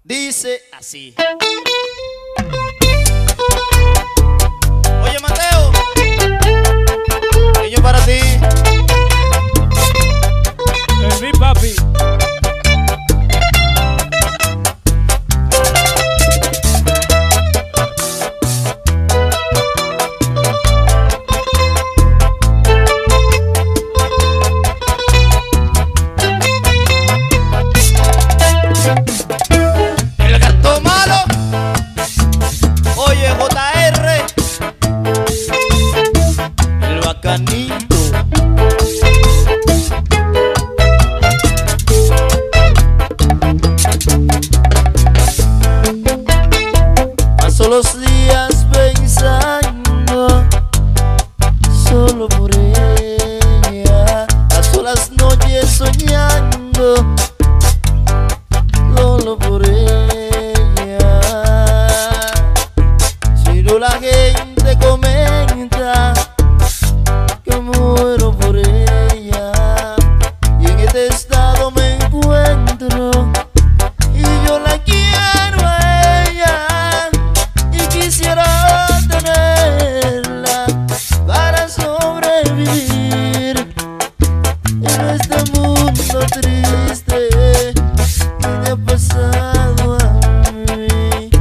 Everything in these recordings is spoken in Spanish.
Dice así. Oye, Mateo, niño para ti. El mi papi. El gato malo. Oye, JR, el bacanito. Paso los días pensando solo por ella, paso las noches soñando solo por ella. Si no, la gente comenta que muero por ella, y en este estado me encuentro y yo la quiero a ella y quisiera tenerla para sobrevivir en este mundo triste que me ha pasado a mí.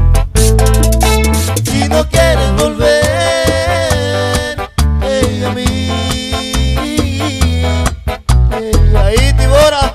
Si no quieres volver, ella a mí, ella ahí, Tibora.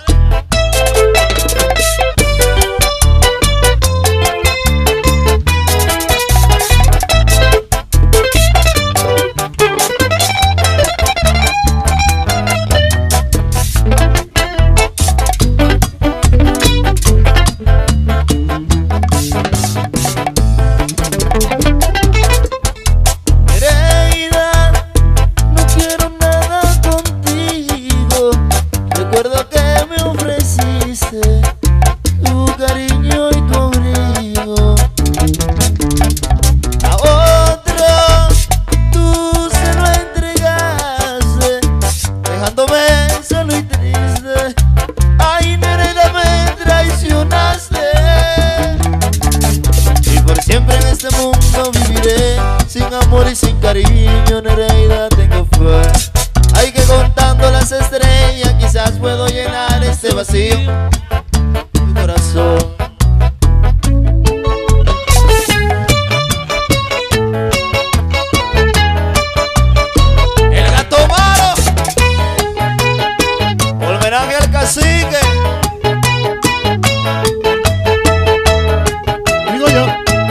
Sin amor y sin cariño, Nereida, tengo fe. Hay que contando las estrellas, quizás puedo llenar este vacío, tu corazón. El gato malo, homenaje al cacique. Digo yo.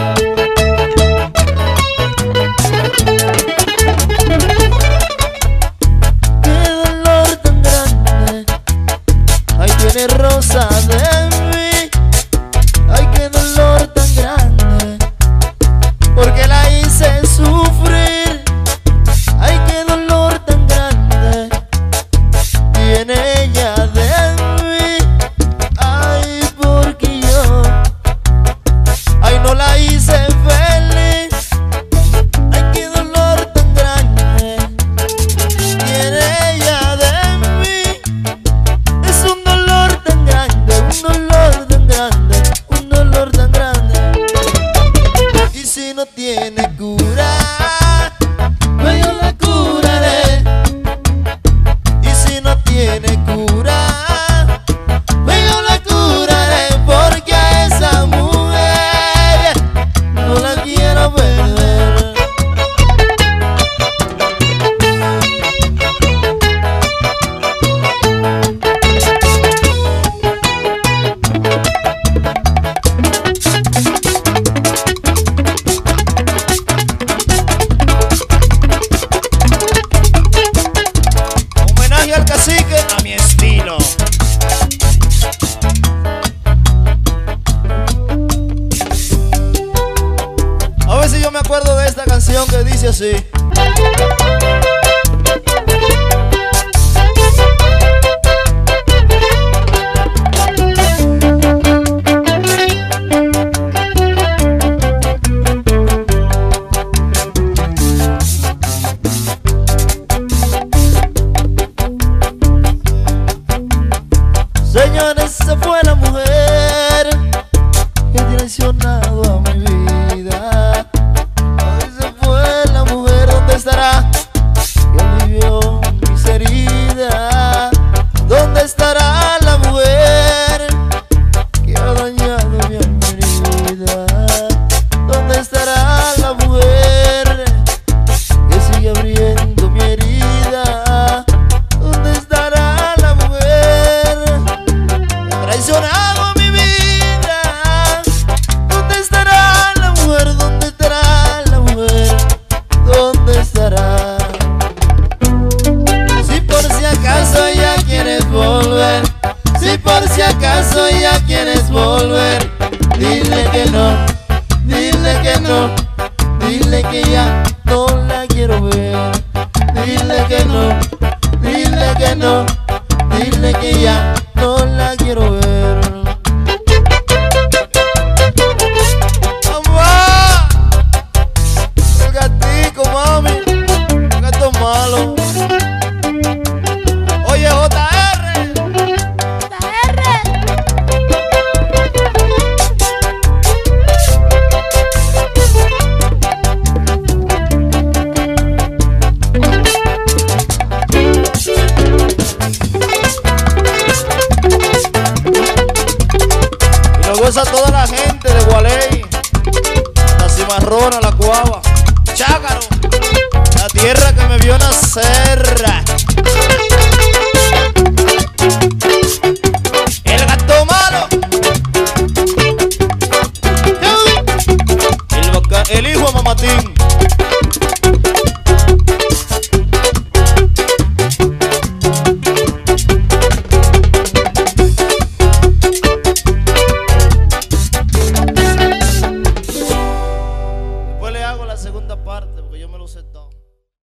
Rosa de mí, ay, qué dolor tan grande, porque la hice sufrir, ay, qué dolor tan grande tiene ella de mí, ay, porque yo, ay, no la hice feliz, ay, qué dolor tan grande tiene ella de mí. Es un dolor tan grande, un dolor tan grande. Y si no tiene cura, pues yo la curaré. Y si no tiene cura, pues yo la curaré, porque a esa mujer no la quiero perder. Al cacique a mi estilo. A ver si yo me acuerdo de esta canción que dice así. traicionado a mi vida. Hoy se fue la mujer, ¿dónde estará? Que alivió mis heridas. ¿Dónde estará la mujer que ha dañado mi herida? ¿Dónde estará la mujer que sigue abriendo mi herida? ¿Dónde estará la mujer que ha traicionado mi vida? ¿Dónde estará la mujer? ¿Dónde estará la mujer? ¿Dónde estará? Si por si acaso ella quieres volver, si por si acaso ella quieres volver, dile que no, dile que no, dile que ya no la quiero ver. Dile que no, dile que no, dile que ya no la quiero ver. ¡Mamá! El gatico, mami, el gato malo. Oye, JR. Y lo goza toda la gente de Gualey, la Cimarrona, la Cuava, Chácaro, la tierra que me vio nacer. El gato malo, el hijo de Mamatín. Después le hago la segunda parte porque yo me lo sé todo.